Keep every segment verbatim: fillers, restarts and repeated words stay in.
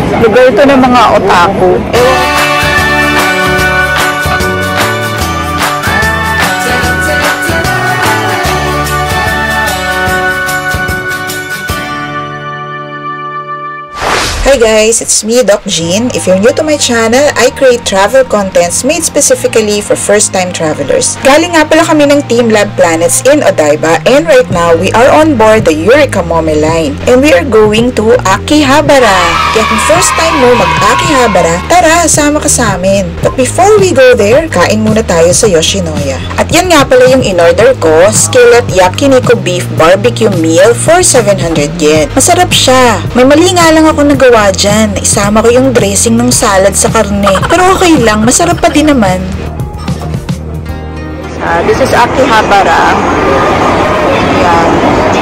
Lugar ito ng mga otaku. Hi guys, it's me, Doc Jean. If you're new to my channel, I create travel contents made specifically for first-time travelers. Galing nga pala kami ng Team Lab Planets in Odaiba, and right now, we are on board the Eureka Momo line. And we are going to Akihabara. Kaya kung first time mo mag-Akihabara, tara, sama ka sa amin. But before we go there, kain muna tayo sa Yoshinoya. At yan nga pala yung in-order ko, skillet yakiniku beef barbecue meal for seven hundred yen. Masarap siya. May mali nga lang ako nagawa dyan. Isama ko yung dressing ng salad sa karne. Pero okay lang, masarap pa din naman. Uh, this is Akihabara. Ayan.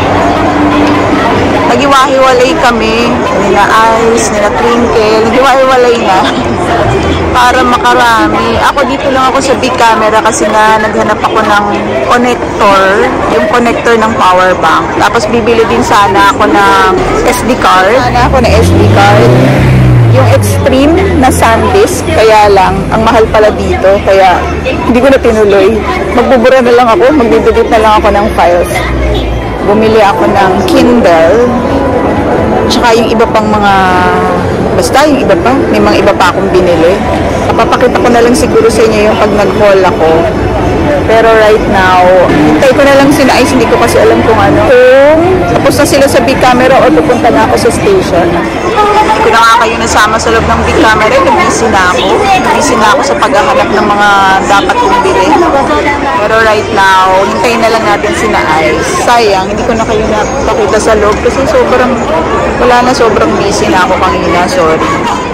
Nag-iwahiwalay kami. Nila Ice, nila Twinkle. Nag-iwahiwalay na. Para makarami. Ako dito lang ako sa big camera kasi nga naghanap ako ng connector. Yung connector ng power bank. Tapos bibili din sana ako ng S D card. Sana ako ng S D card. Yung extreme na SanDisk. Kaya lang, ang mahal pala dito. Kaya hindi ko na tinuloy. Magbubura na lang ako. Magdidelete na lang ako ng files. Bumili ako ng Kindle. Tsaka yung iba pang mga... Basta yung iba pa. May mga iba pa akong binili. Papakita ko na lang siguro sa inyo yung pag nag-haul ako. Pero right now, hintay ko na lang sila Ice. Hindi ko kasi alam kung ano. Kung tapos na sila sa big camera o pupunta na ako sa station. Hindi ko na nga kayo nasama sa loob ng big camera. Nabisi na ako. Nabisi na ako sa paghahanap ng mga dapat kong bili. Pero right now, hintayin na lang natin sila Ice. Sayang, hindi ko na kayo napakita sa loob kasi sobrang, wala na, sobrang busy na ako kanina. Sorry.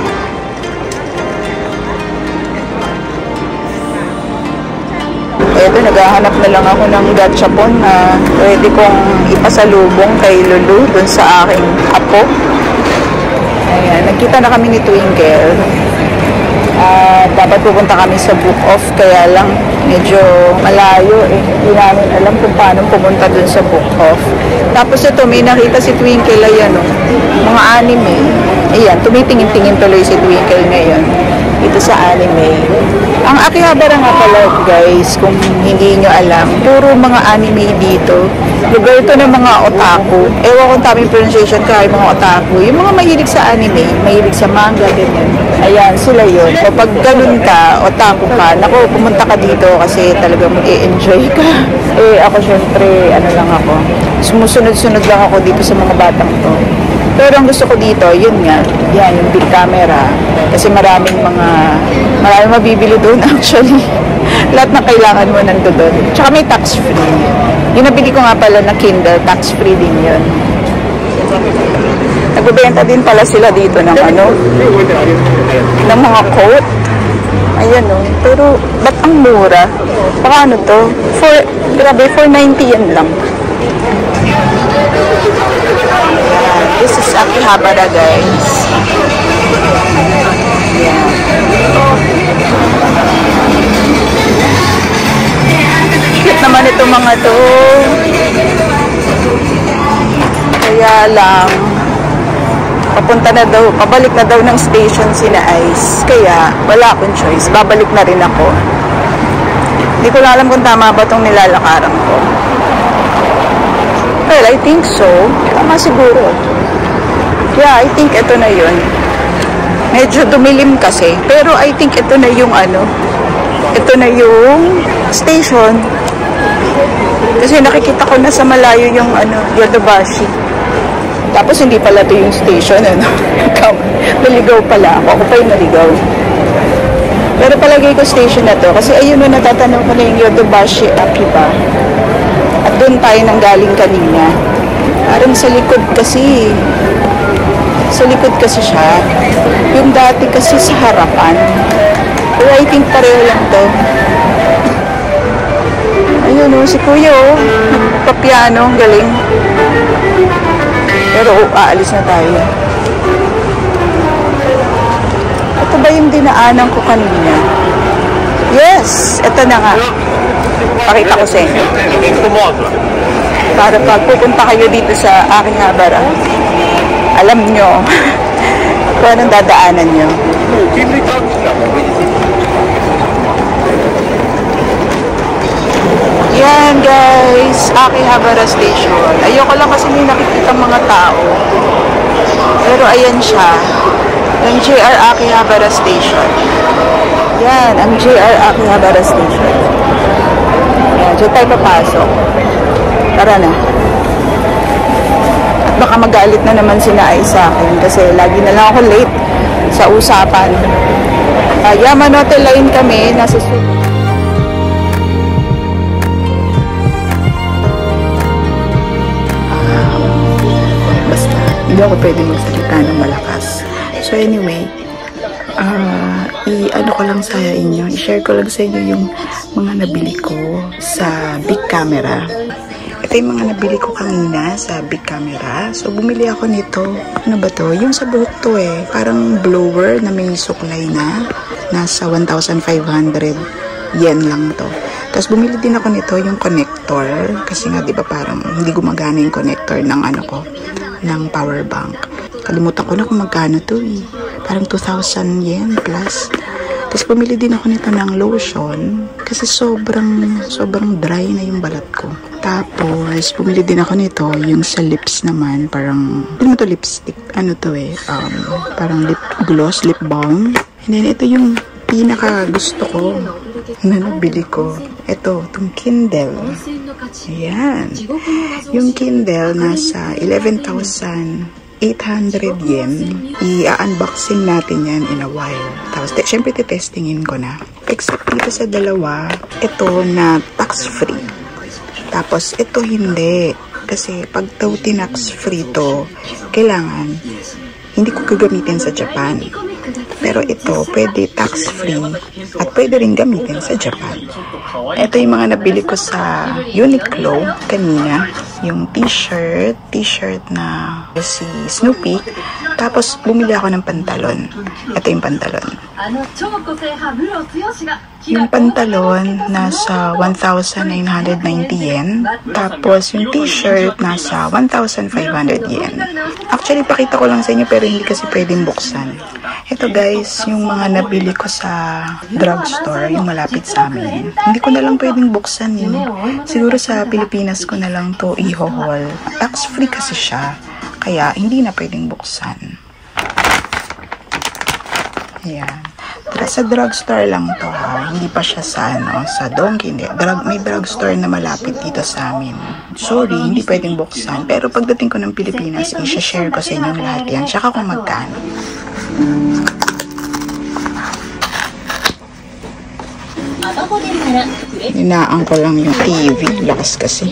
Eto, naghahanap na lang ako ng gachapon na pwede kong ipasalubong kay Lulu dun sa aking apo. Ayan, nagkita na kami ni Twinkle. Uh, dapat pupunta kami sa book off, kaya lang medyo malayo eh. Hindi namin alam kung paano pumunta dun sa book off. Tapos ito, may nakita si Twinkle, ayan o, mga anime. Ayan, tumitingin-tingin tuloy si Twinkle ngayon dito sa anime. Ang Akihabara nga pala guys, kung hindi nyo alam, puro mga anime dito. Lugar ito ng mga otaku. Ewan kung tamang pronunciation ka, yung mga otaku. Yung mga mahilig sa anime, mahilig sa manga, ganyan. Ayan, sila yun. Kapag ganun ka, otaku ka, naku, pumunta ka dito kasi talaga mag-i-enjoy ka. Eh, ako syempre, ano lang ako, sumusunod-sunod lang ako dito sa mga batang to. Pero ang gusto ko dito, yun nga, yan, yung big camera. Kasi maraming mga, maraming mabibili doon actually. Lahat ng kailangan mo nandun doon. Tsaka may tax free. Yung nabili ko nga pala na Kindle, tax free din yun. Nagbebenta din pala sila dito ng ano, ng mga coat. Ayan o. Pero, ba't ang mura? Baka ano to? For, grabe, four ninety yan lang. This is Akihabara guys. Yeah. Cute naman ito mga to. Kaya lang, papunta na daw, pabalik na daw ng station sila Ice. Kaya wala akong choice. Babalik na rin ako. Hindi ko alam kung tama ba itong nilalakaran ko. Well, I think so. Tama siguro. Yeah, I think ito na yun. Medyo dumilim kasi. Pero I think ito na yung ano. Ito na yung station. Kasi nakikita ko na sa malayo yung ano, Yodobashi. Tapos hindi pala ito yung station. Ano? Naligaw pala ako. Ako pa yung naligaw. Pero palagay ko station na to. Kasi ayun na natatanong ko na yung Yodobashi Akiba. At doon tayo nang galing kanina. Parang sa likod kasi. Sa likod kasi siya. Yung dati kasi sa harapan. Pero I think pareho lang to. Ayun o, si Kuya o. Nagpa-piano, galing. Pero oh, aalis na tayo. Ito ba yung dinaanan ko kanina? Yes! Ito na nga. Pakita ko sa inyo. Para pag pupunta kayo dito sa Akihabara, alam nyo, kung anong dadaanan nyo. Yan guys, Akihabara Station. Ayoko lang kasi may nakikita mga tao. Pero ayan siya. Ang J R Akihabara Station. Yan, ang J R Akihabara Station. Yan, dyan tayo papasok. Tara na. At baka magalit na naman si Naay sa akin kasi lagi na lang ako late sa usapan. Uh, Yamanote Line kami, nasa sunod. Hindi ako pwede magsalita ng malakas. So anyway, uh, i-ano ko lang sa inyo, i-share ko lang sa inyo yung mga nabili ko sa Big Camera. Ito yung mga nabili ko kanina sa Big Camera. So bumili ako nito. Ano ba to? Yung sa buhok to eh. Parang blower na may suklay na. Nasa one thousand five hundred yen lang to. Tapos bumili din ako nito yung connector. Kasi nga diba parang hindi gumagana yung connector ng ano ko, ng power bank. Kalimutan ko na kung magkano to eh. Parang two thousand yen plus. Tapos bumili din ako nito ng lotion kasi sobrang sobrang dry na yung balat ko. Tapos bumili din ako nito yung sa lips naman, parang hindi mo to lipstick, ano to eh, um, parang lip gloss, lip balm. And then ito yung pinaka gusto ko na nabili ko. Ito, itong Kindle. Ayan. Yung Kindle nasa eleven thousand eight hundred yen. I-unboxing natin yan in a while. Tapos, syempre, titestingin ko na. Except dito sa dalawa, ito na tax-free. Tapos, ito hindi. Kasi, pag daw tinax-free to, kailangan, hindi ko gagamitin sa Japan. Pero ito, pwede tax-free at pwede rin gamitin sa Japan. Ito yung mga nabili ko sa Uniqlo kanina. Yung t-shirt, t-shirt na si Snoopy. Tapos, bumili ako ng pantalon. Ito yung pantalon. Yung pantalon, nasa one thousand nine hundred ninety yen. Tapos, yung t-shirt, nasa one thousand five hundred yen. Actually, pakita ko lang sa inyo, pero hindi kasi pwedeng buksan. Ito guys, yung mga nabili ko sa drugstore, yung malapit sa amin. Hindi ko na lang pwedeng buksan yun. Siguro sa Pilipinas ko na lang to i-haul. Tax-free kasi siya. Kaya, hindi na pwedeng buksan. Ayan. Sa drugstore lang to ha. Hindi pa siya sa ano, sa Donkey. Hindi. Drug, may drugstore na malapit dito sa amin. Sorry, hindi pwedeng buksan. Pero pagdating ko ng Pilipinas, i-share ko sa inyo lahat yan. Tsaka kung magkano. Hinaan ko lang yung T V. Lakas kasi.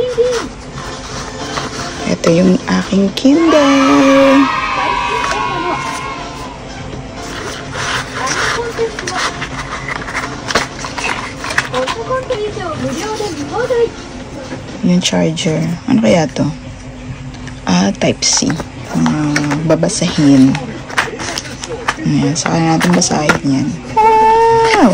Ito yung aking Kindle. Yung charger. Ano kaya to? Ah, type C. Uh, babasahin. Ayan. Saka natin basahin yan. Wow!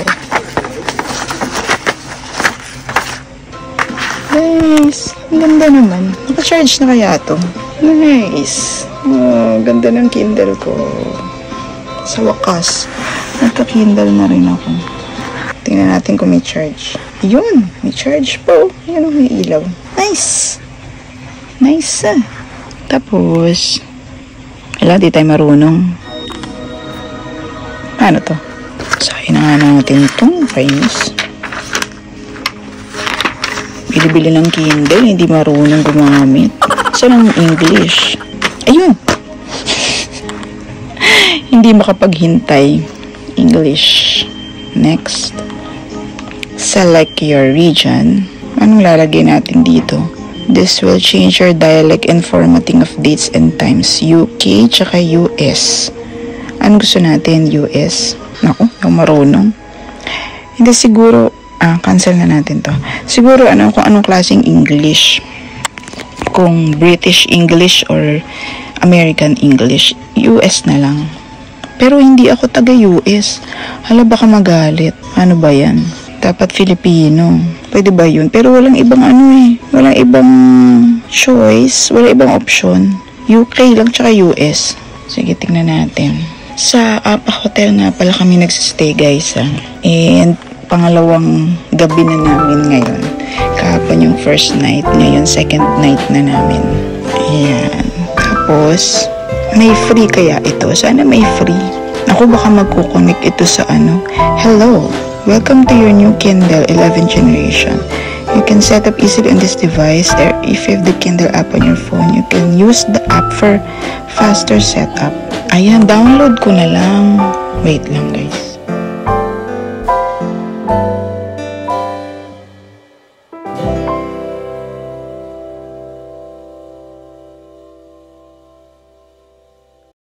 Nice! Ang ganda naman. Naka-charge na kaya to? Nice! Oh, ganda ng Kindle ko. Sa wakas, nagka-Kindle na rin ako. Tingnan natin kung may charge. Yun! May charge po. Ayan, may ilaw. Nice! Nice ah. Tapos, wala, di tayo marunong. Ano to? Sahin na nga natin itong Chinese. Bili-bili ng Kindle, hindi marunong gumamit. Saan ang English? Ayun! Hindi makapaghintay. English. Next. Select your region. Anong lalagay natin dito? This will change your dialect and formatting of dates and times. U K tsaka U S. Ano gusto natin? U S? Naku, yung marunong. Hindi siguro, ah, cancel na natin to. Siguro, ano, kung anong klaseng English. Kung British English or American English, U S na lang. Pero hindi ako taga U S. Hala, baka magalit. Ano ba yan? Dapat Filipino. Pwede ba yun? Pero walang ibang ano eh. Walang ibang choice. Walang ibang option. U K lang tsaka U S. Sige, tingnan natin. Sa Apa Hotel nga pala kami nagsistay guys ha. And pangalawang gabi na namin ngayon. Kahapon yung first night, ngayon second night na namin. Ayan. Tapos, may free kaya ito? Sana may free. Ako baka magkukonek ito sa ano. Hello, welcome to your new Kindle eleventh generation. You can set up easily on this device. There, if you have the Kindle app on your phone, you can use the app for faster setup. Ayan, download ko na lang. Wait lang guys.